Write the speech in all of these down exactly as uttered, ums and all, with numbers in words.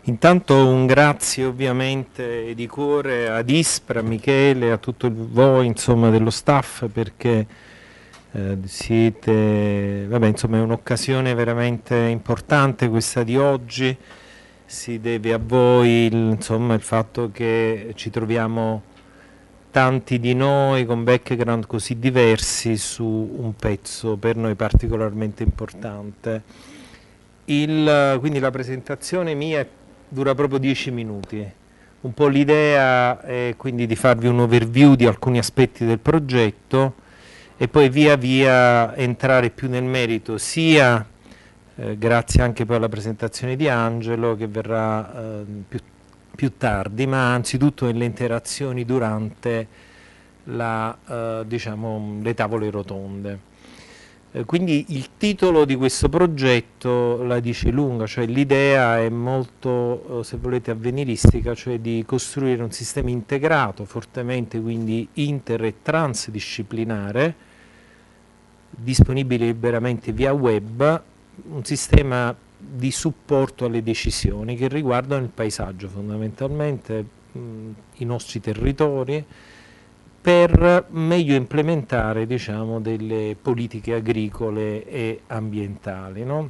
Intanto un grazie ovviamente di cuore ad Ispra, a Michele, a tutto il- voi insomma dello staff perché eh, siete, vabbè insomma è un'occasione veramente importante questa di oggi, si deve a voi il, insomma il fatto che ci troviamo tanti di noi con background così diversi su un pezzo per noi particolarmente importante. Il, quindi la presentazione mia dura proprio dieci minuti. Un po' l'idea è quindi di farvi un overview di alcuni aspetti del progetto e poi via via entrare più nel merito, sia eh, grazie anche poi alla presentazione di Angelo che verrà eh, più, più tardi, ma anzitutto nelle interazioni durante la, eh, diciamo, le tavole rotonde. Eh, Quindi il titolo di questo progetto la dice lunga, cioè l'idea è molto, eh, se volete, avveniristica, cioè di costruire un sistema integrato, fortemente quindi inter e transdisciplinare, disponibile liberamente via web, un sistema di supporto alle decisioni che riguardano il paesaggio fondamentalmente, mh, i nostri territori, per meglio implementare diciamo, delle politiche agricole e ambientali. No?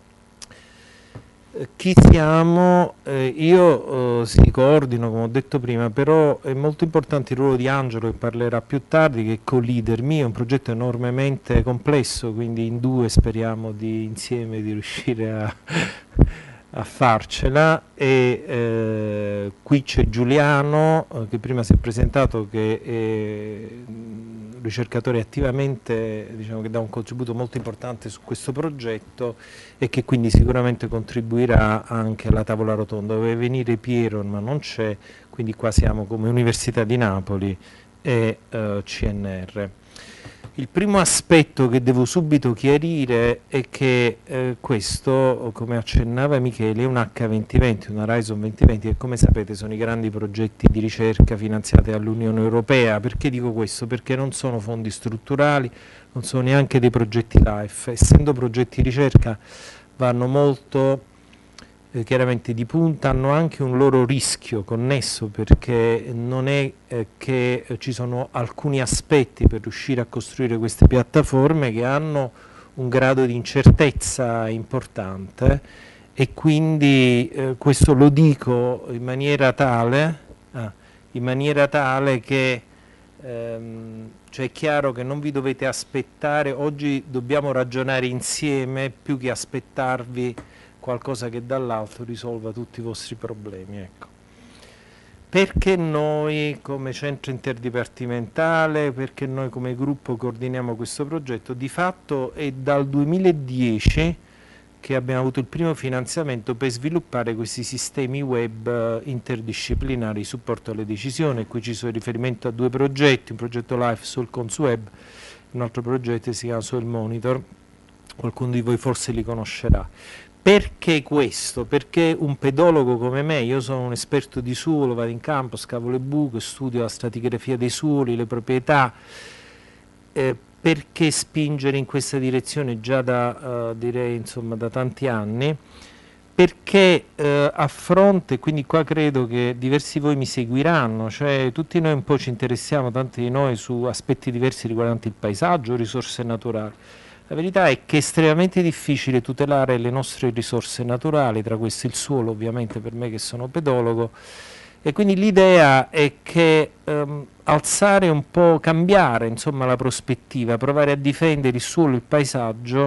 Eh, Chi siamo? Eh, io eh, si coordino, come ho detto prima, però è molto importante il ruolo di Angelo che parlerà più tardi, che è co-leader mio, è un progetto enormemente complesso, quindi in due speriamo di insieme di riuscire a, a farcela e eh, qui c'è Giuliano eh, che prima si è presentato, che è un ricercatore attivamente, diciamo, che dà un contributo molto importante su questo progetto e che quindi sicuramente contribuirà anche alla tavola rotonda. Doveva venire Piero ma non c'è, quindi qua siamo come Università di Napoli e eh, C N R. Il primo aspetto che devo subito chiarire è che eh, questo, come accennava Michele, è un acca duemilaventi, una Horizon duemilaventi, che come sapete sono i grandi progetti di ricerca finanziati dall'Unione Europea. Perché dico questo? Perché non sono fondi strutturali, non sono neanche dei progetti LIFE. Essendo progetti di ricerca vanno molto eh, chiaramente di punta, hanno anche un loro rischio connesso, perché non è eh, che eh, ci sono alcuni aspetti per riuscire a costruire queste piattaforme che hanno un grado di incertezza importante e quindi eh, questo lo dico in maniera tale, ah, in maniera tale che ehm, cioè è chiaro che non vi dovete aspettare, oggi dobbiamo ragionare insieme più che aspettarvi qualcosa che dall'alto risolva tutti i vostri problemi. Ecco. Perché noi come centro interdipartimentale, perché noi come gruppo coordiniamo questo progetto? Di fatto è dal duemiladieci che abbiamo avuto il primo finanziamento per sviluppare questi sistemi web eh, interdisciplinari di supporto alle decisioni. Qui ci sono riferimento a due progetti, un progetto LIFE sul ConsWeb, un altro progetto si chiama Soil Monitor, qualcuno di voi forse li conoscerà. Perché questo? Perché un pedologo come me, io sono un esperto di suolo, vado in campo, scavo le buche, studio la stratigrafia dei suoli, le proprietà, eh, perché spingere in questa direzione già da, eh, direi, insomma, da tanti anni? Perché eh, a fronte, quindi qua credo che diversi di voi mi seguiranno, cioè tutti noi un po' ci interessiamo, tanti di noi, su aspetti diversi riguardanti il paesaggio, risorse naturali. La verità è che è estremamente difficile tutelare le nostre risorse naturali, tra queste il suolo, ovviamente per me che sono pedologo, e quindi l'idea è che ehm, alzare un po', cambiare insomma la prospettiva, provare a difendere il suolo, il paesaggio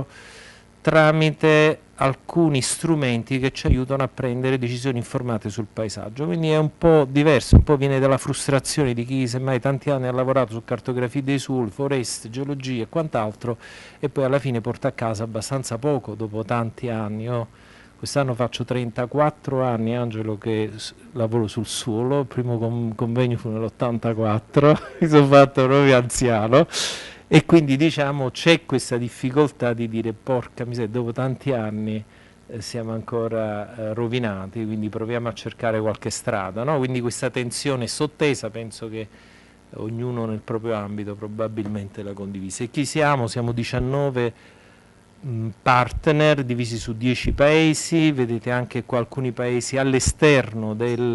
tramite alcuni strumenti che ci aiutano a prendere decisioni informate sul paesaggio. Quindi è un po' diverso, un po' viene dalla frustrazione di chi semmai tanti anni ha lavorato su cartografie dei suoli, foreste, geologia e quant'altro e poi alla fine porta a casa abbastanza poco dopo tanti anni. Io quest'anno faccio trentaquattro anni, Angelo, che s- lavoro sul suolo, il primo con- convegno fu nell'ottantaquattro, mi sono fatto proprio anziano e quindi diciamo c'è questa difficoltà di dire porca miseria, dopo tanti anni eh, siamo ancora eh, rovinati, quindi proviamo a cercare qualche strada, no? Quindi questa tensione sottesa penso che ognuno nel proprio ambito probabilmente la condivisa. E chi siamo? Siamo diciannove partner divisi su dieci paesi, vedete anche qua alcuni paesi all'esterno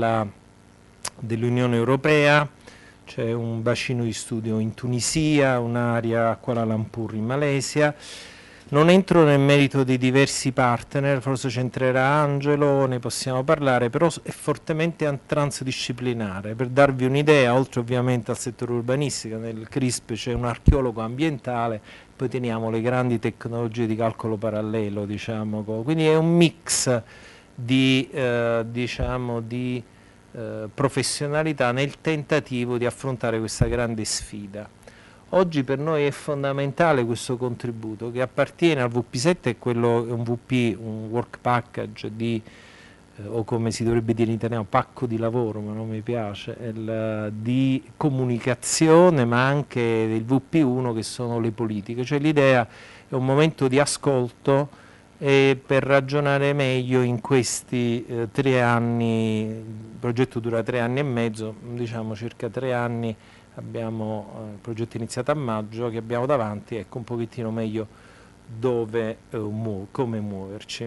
dell'Unione Europea, c'è un bacino di studio in Tunisia, un'area a Kuala Lumpur in Malesia. Non entro nel merito dei diversi partner, forse c'entrerà Angelo, ne possiamo parlare, però è fortemente transdisciplinare. Per darvi un'idea, oltre ovviamente al settore urbanistico, nel CRISP c'è un archeologo ambientale, poi teniamo le grandi tecnologie di calcolo parallelo, diciamo, quindi è un mix di, eh, diciamo, di eh, professionalità nel tentativo di affrontare questa grande sfida. Oggi per noi è fondamentale questo contributo che appartiene al V P sette, è quello, è un V P, un work package di, eh, o come si dovrebbe dire in italiano, pacco di lavoro, ma non mi piace, il, di comunicazione, ma anche del V P uno che sono le politiche, cioè l'idea è un momento di ascolto e per ragionare meglio in questi eh, tre anni, il progetto dura tre anni e mezzo, diciamo circa tre anni, abbiamo eh, il progetto iniziato a maggio che abbiamo davanti, ecco un pochettino meglio dove, eh, mu come muoverci.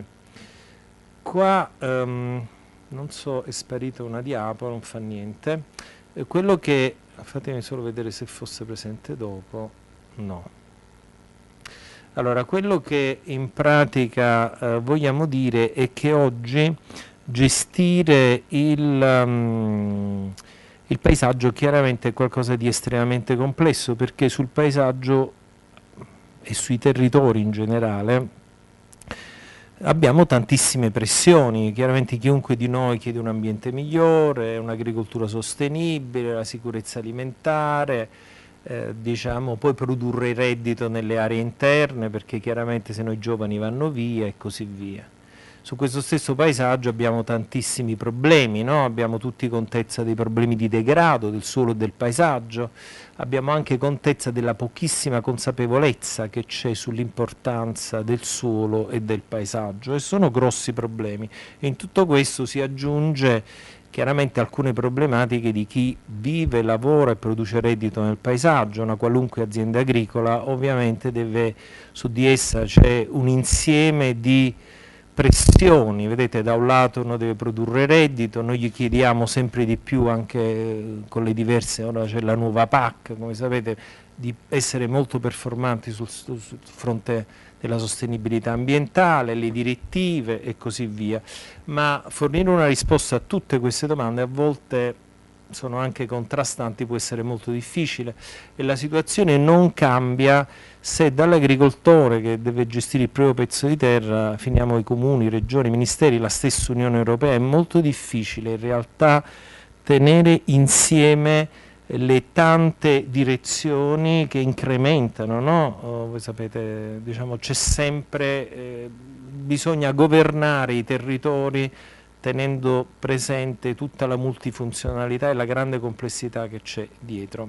Qua um, non so, è sparita una diapo, non fa niente, eh, quello che, fatemi solo vedere se fosse presente dopo, no. Allora, quello che in pratica eh, vogliamo dire è che oggi gestire il... Um, Il paesaggio chiaramente è qualcosa di estremamente complesso, perché sul paesaggio e sui territori in generale abbiamo tantissime pressioni. Chiaramente chiunque di noi chiede un ambiente migliore, un'agricoltura sostenibile, la sicurezza alimentare, eh, diciamo, poi produrre reddito nelle aree interne, perché chiaramente se no i giovani vanno via e così via. Su questo stesso paesaggio abbiamo tantissimi problemi, no? Abbiamo tutti contezza dei problemi di degrado del suolo e del paesaggio, abbiamo anche contezza della pochissima consapevolezza che c'è sull'importanza del suolo e del paesaggio, e sono grossi problemi. E in tutto questo si aggiunge chiaramente alcune problematiche di chi vive, lavora e produce reddito nel paesaggio. Una qualunque azienda agricola ovviamente deve, su di essa c'è un insieme di pressioni, vedete, da un lato uno deve produrre reddito, noi gli chiediamo sempre di più anche con le diverse, ora c'è la nuova P A C, come sapete, di essere molto performanti sul, sul fronte della sostenibilità ambientale, le direttive e così via, ma fornire una risposta a tutte queste domande a volte sono anche contrastanti, può essere molto difficile, e la situazione non cambia se dall'agricoltore che deve gestire il proprio pezzo di terra finiamo i comuni, regioni, ministeri, la stessa Unione Europea. È molto difficile in realtà tenere insieme le tante direzioni che incrementano, no? Oh, voi sapete, diciamo, c'è sempre, eh, bisogna governare i territori tenendo presente tutta la multifunzionalità e la grande complessità che c'è dietro.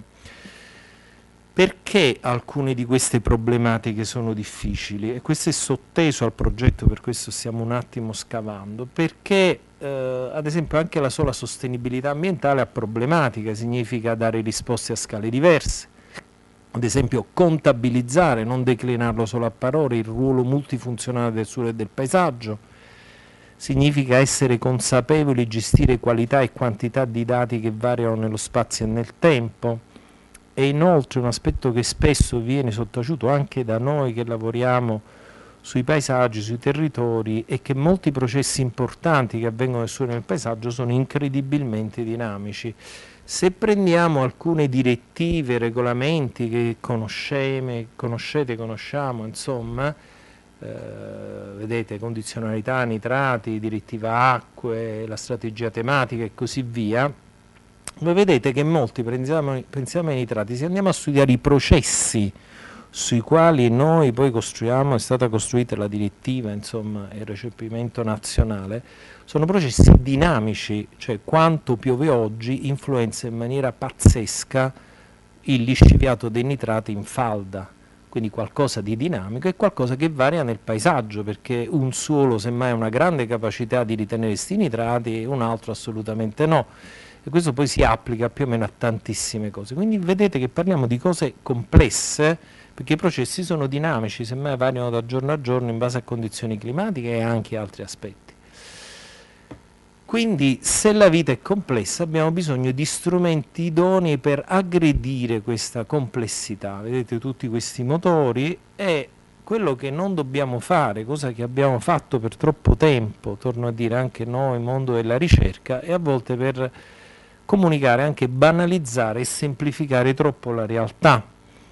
Perché alcune di queste problematiche sono difficili? E questo è sotteso al progetto, per questo stiamo un attimo scavando, perché eh, ad esempio anche la sola sostenibilità ambientale ha problematiche, significa dare risposte a scale diverse, ad esempio contabilizzare, non declinarlo solo a parole, il ruolo multifunzionale del suolo e del paesaggio, significa essere consapevoli, gestire qualità e quantità di dati che variano nello spazio e nel tempo. E inoltre un aspetto che spesso viene sottaciuto anche da noi che lavoriamo sui paesaggi, sui territori, è che molti processi importanti che avvengono nel suolo e nel paesaggio sono incredibilmente dinamici. Se prendiamo alcune direttive, regolamenti che conoscete, conoscete, conosciamo, insomma, eh, vedete, condizionalità, nitrati, direttiva acque, la strategia tematica e così via, voi vedete che molti, pensiamo, pensiamo ai nitrati, se andiamo a studiare i processi sui quali noi poi costruiamo, è stata costruita la direttiva, insomma, il recepimento nazionale, sono processi dinamici, cioè quanto piove oggi influenza in maniera pazzesca il lisciviato dei nitrati in falda, quindi qualcosa di dinamico e qualcosa che varia nel paesaggio, perché un suolo semmai ha una grande capacità di ritenere questi nitrati, un altro assolutamente no. E questo poi si applica più o meno a tantissime cose. Quindi vedete che parliamo di cose complesse, perché i processi sono dinamici, semmai variano da giorno a giorno in base a condizioni climatiche e anche altri aspetti. Quindi se la vita è complessa abbiamo bisogno di strumenti idonei per aggredire questa complessità. Vedete tutti questi motori, e quello che non dobbiamo fare, cosa che abbiamo fatto per troppo tempo, torno a dire anche noi, mondo della ricerca, è a volte per comunicare, anche banalizzare e semplificare troppo la realtà.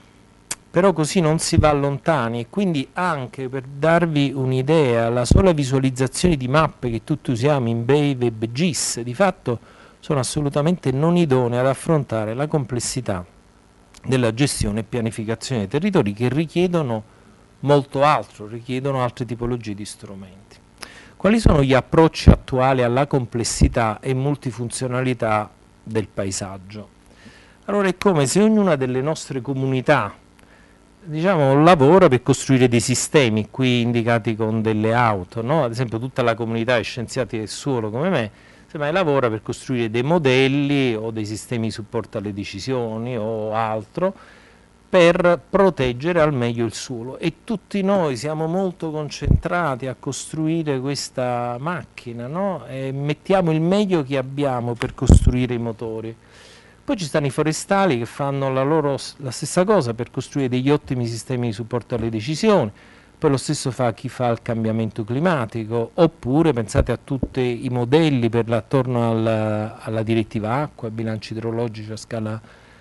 Però così non si va lontani, e quindi anche per darvi un'idea, la sola visualizzazione di mappe che tutti usiamo in Bave e B G I S di fatto sono assolutamente non idonee ad affrontare la complessità della gestione e pianificazione dei territori, che richiedono molto altro, richiedono altre tipologie di strumenti. Quali sono gli approcci attuali alla complessità e multifunzionalità del paesaggio? Allora è come se ognuna delle nostre comunità, diciamo, lavora per costruire dei sistemi, qui indicati con delle auto, no? Ad esempio tutta la comunità di scienziati del suolo come me, semmai lavora per costruire dei modelli o dei sistemi di supporto alle decisioni o altro, per proteggere al meglio il suolo, e tutti noi siamo molto concentrati a costruire questa macchina, no? E mettiamo il meglio che abbiamo per costruire i motori. Poi ci stanno i forestali che fanno la, loro, la stessa cosa per costruire degli ottimi sistemi di supporto alle decisioni, poi lo stesso fa chi fa il cambiamento climatico, oppure pensate a tutti i modelli per attorno alla, alla direttiva acqua, bilanci idrologici a scala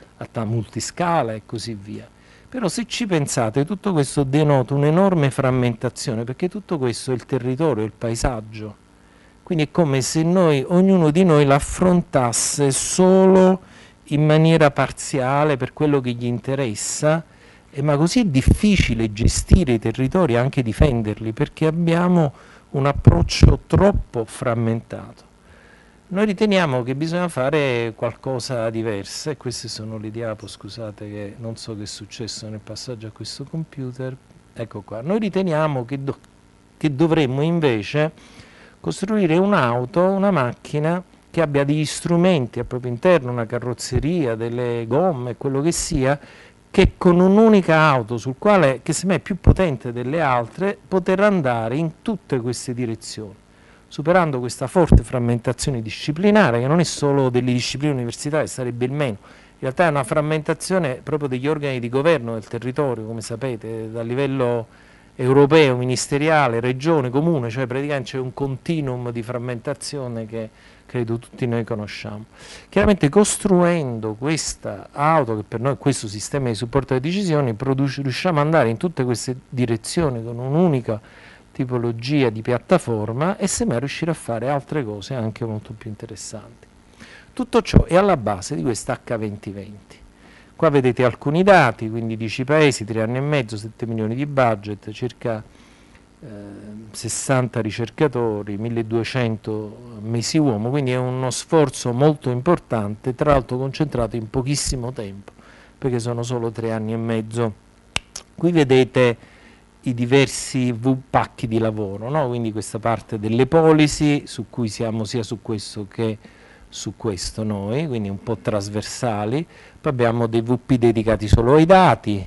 a multiscala e così via. Però se ci pensate, tutto questo denota un'enorme frammentazione, perché tutto questo è il territorio, il paesaggio. Quindi è come se noi, ognuno di noi l'affrontasse solo in maniera parziale per quello che gli interessa, eh, ma così è difficile gestire i territori e anche difenderli, perché abbiamo un approccio troppo frammentato. Noi riteniamo che bisogna fare qualcosa di diverso, e queste sono le diapo, scusate che non so che è successo nel passaggio a questo computer, ecco qua. Noi riteniamo che, do che dovremmo invece costruire un'auto, una macchina che abbia degli strumenti al proprio interno, una carrozzeria, delle gomme, quello che sia, che con un'unica auto, sul quale, che semmai è più potente delle altre, poter andare in tutte queste direzioni, superando questa forte frammentazione disciplinare, che non è solo delle discipline universitarie, sarebbe il meno. In realtà è una frammentazione proprio degli organi di governo del territorio, come sapete, dal livello europeo, ministeriale, regione, comune, cioè praticamente c'è un continuum di frammentazione che credo tutti noi conosciamo. Chiaramente costruendo questa auto, che per noi è questo sistema di supporto alle decisioni, riusciamo ad andare in tutte queste direzioni con un'unica tipologia di piattaforma, e semmai riuscire a fare altre cose anche molto più interessanti. Tutto ciò è alla base di questa acca venti venti. Qua vedete alcuni dati, quindi dieci paesi, tre anni e mezzo, sette milioni di budget, circa eh, sessanta ricercatori, milleduecento mesi uomo, quindi è uno sforzo molto importante, tra l'altro concentrato in pochissimo tempo, perché sono solo tre anni e mezzo. Qui vedete i diversi V pacchi di lavoro, no? Quindi questa parte delle policy, su cui siamo sia su questo che su questo noi, quindi un po' trasversali. Poi abbiamo dei V P dedicati solo ai dati,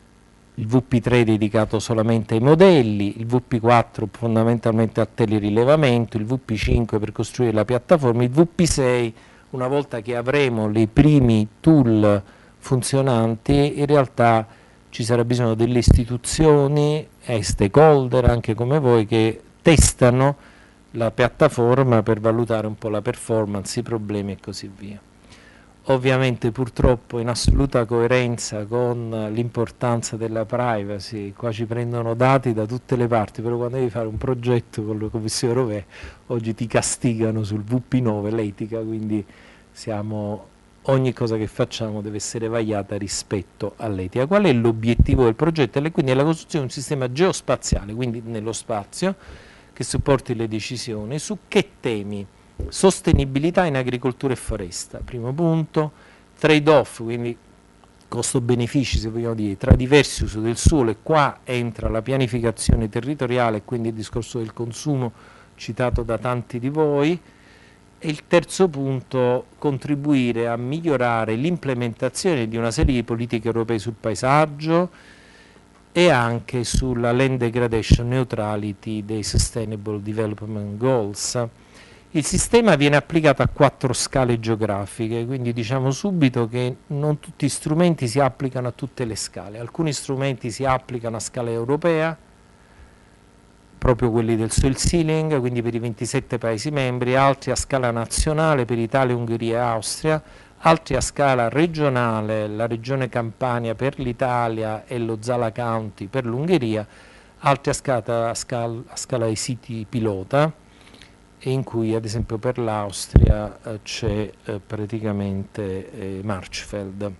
il V P tre dedicato solamente ai modelli, il V P quattro fondamentalmente al telerilevamento, il V P cinque per costruire la piattaforma, il V P sei una volta che avremo i primi tool funzionanti, in realtà ci sarà bisogno delle istituzioni e stakeholder anche come voi che testano la piattaforma per valutare un po' la performance, i problemi e così via. Ovviamente purtroppo in assoluta coerenza con l'importanza della privacy, qua ci prendono dati da tutte le parti, però quando devi fare un progetto con la Commissione europea oggi ti castigano sul V P nove, l'etica, quindi siamo, ogni cosa che facciamo deve essere vagliata rispetto all'etica. Qual è l'obiettivo del progetto? E quindi è la costruzione di un sistema geospaziale, quindi nello spazio, che supporti le decisioni. Su che temi? Sostenibilità in agricoltura e foresta, primo punto. Trade-off, quindi costo-benefici, se vogliamo dire, tra diversi usi del suolo, e qua entra la pianificazione territoriale e quindi il discorso del consumo citato da tanti di voi. E il terzo punto, contribuire a migliorare l'implementazione di una serie di politiche europee sul paesaggio, e anche sulla land degradation neutrality dei Sustainable Development Goals. Il sistema viene applicato a quattro scale geografiche, quindi diciamo subito che non tutti gli strumenti si applicano a tutte le scale. Alcuni strumenti si applicano a scala europea, proprio quelli del soil sealing, quindi per i ventisette Paesi membri, altri a scala nazionale per Italia, Ungheria e Austria, altri a scala regionale, la regione Campania per l'Italia e lo Zala County per l'Ungheria, altri a scala, a scala, a scala di siti pilota, e in cui ad esempio per l'Austria eh, c'è eh, praticamente eh, Marchfeld.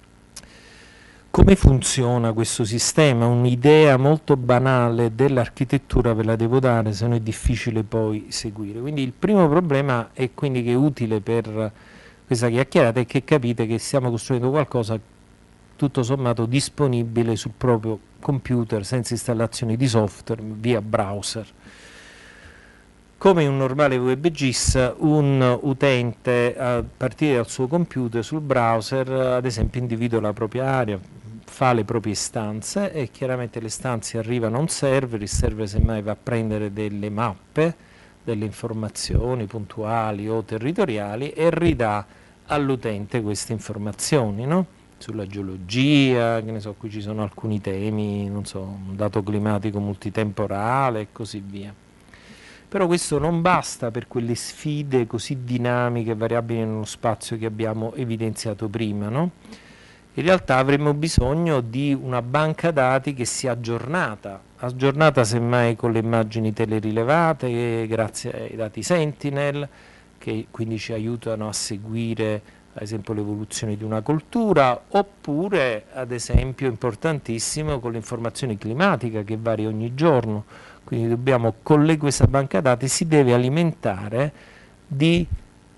Come funziona questo sistema? Un'idea molto banale dell'architettura ve la devo dare, se no è difficile poi seguire. Quindi il primo problema è quindi che è utile per questa chiacchierata è che capite che stiamo costruendo qualcosa tutto sommato disponibile sul proprio computer senza installazioni di software via browser. Come in un normale web G I S, un utente a partire dal suo computer sul browser ad esempio individua la propria area, fa le proprie istanze e chiaramente le istanze arrivano a un server, il server semmai va a prendere delle mappe, delle informazioni puntuali o territoriali e ridà all'utente queste informazioni, no? Sulla geologia, che ne so, qui ci sono alcuni temi, non so, un dato climatico multitemporale e così via. Però questo non basta per quelle sfide così dinamiche e variabili nello spazio che abbiamo evidenziato prima, no? In realtà avremmo bisogno di una banca dati che sia aggiornata, aggiornata semmai con le immagini telerilevate, grazie ai dati Sentinel, che quindi ci aiutano a seguire ad esempio l'evoluzione di una coltura, oppure ad esempio importantissimo con l'informazione climatica che varia ogni giorno. Quindi dobbiamo, con questa banca dati si deve alimentare di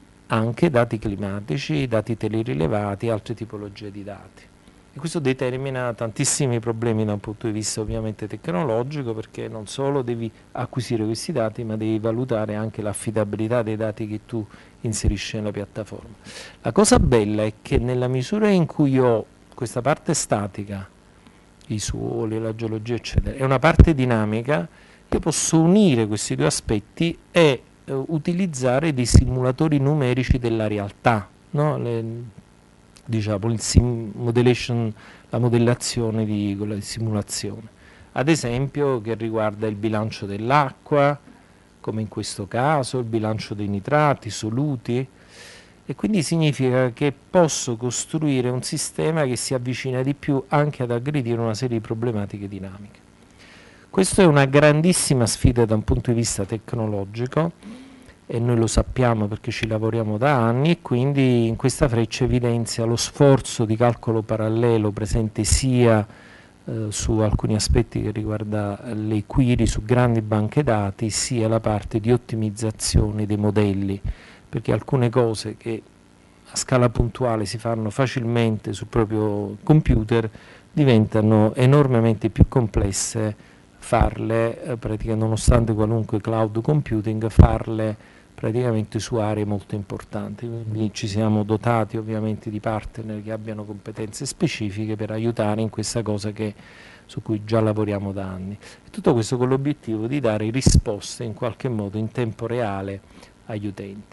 anche dati climatici, dati telerilevati, altre tipologie di dati. E questo determina tantissimi problemi da un punto di vista ovviamente tecnologico, perché non solo devi acquisire questi dati, ma devi valutare anche l'affidabilità dei dati che tu inserisci nella piattaforma. La cosa bella è che nella misura in cui ho questa parte statica, i suoli, la geologia eccetera, e una parte dinamica, io posso unire questi due aspetti e eh, utilizzare dei simulatori numerici della realtà, no? Le, diciamo il sim modellation, la modellazione di quella di simulazione, ad esempio che riguarda il bilancio dell'acqua, come in questo caso, il bilancio dei nitrati, soluti, e quindi significa che posso costruire un sistema che si avvicina di più anche ad aggredire una serie di problematiche dinamiche. Questa è una grandissima sfida da un punto di vista tecnologico e noi lo sappiamo perché ci lavoriamo da anni, e quindi in questa freccia evidenzia lo sforzo di calcolo parallelo presente sia eh, su alcuni aspetti che riguarda le query su grandi banche dati, sia la parte di ottimizzazione dei modelli, perché alcune cose che a scala puntuale si fanno facilmente sul proprio computer diventano enormemente più complesse farle, eh, praticamente nonostante qualunque cloud computing, farle praticamente su aree molto importanti. Quindi ci siamo dotati ovviamente di partner che abbiano competenze specifiche per aiutare in questa cosa che, su cui già lavoriamo da anni. E tutto questo con l'obiettivo di dare risposte in qualche modo in tempo reale agli utenti.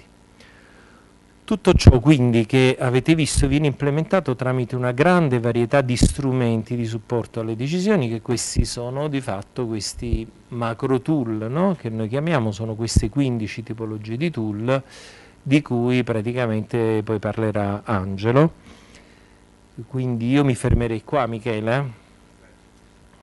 Tutto ciò quindi che avete visto viene implementato tramite una grande varietà di strumenti di supporto alle decisioni, che questi sono di fatto questi macro tool, no? Che noi chiamiamo, sono queste quindici tipologie di tool di cui praticamente poi parlerà Angelo. Quindi io mi fermerei qua, Michele.